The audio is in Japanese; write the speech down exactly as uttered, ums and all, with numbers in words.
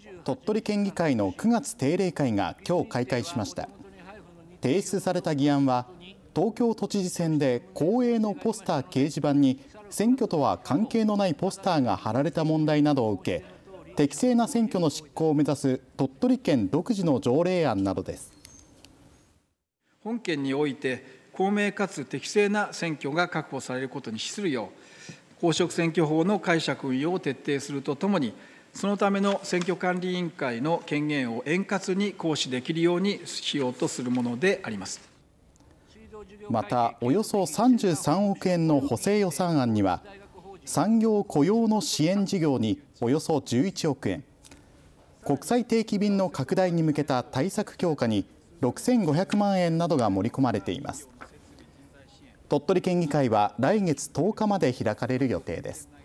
鳥取県議会のくがつ定例会が今日開会しました。提出された議案は、東京都知事選で公営のポスター掲示板に選挙とは関係のないポスターが貼られた問題などを受け、適正な選挙の執行を目指す鳥取県独自の条例案などです。 本県において公明かつ適正な選挙が確保されることに資するよう、公職選挙法の解釈運用を徹底するとともに、そのための選挙管理委員会の権限を円滑に行使できるようにしようとするものであります。 また、およそさんじゅうさんおくえんの補正予算案には、産業雇用の支援事業におよそじゅういちおくえん、国際定期便の拡大に向けた対策強化にろくせんごひゃくまんえんなどが盛り込まれています。鳥取県議会は来月とおかまで開かれる予定です。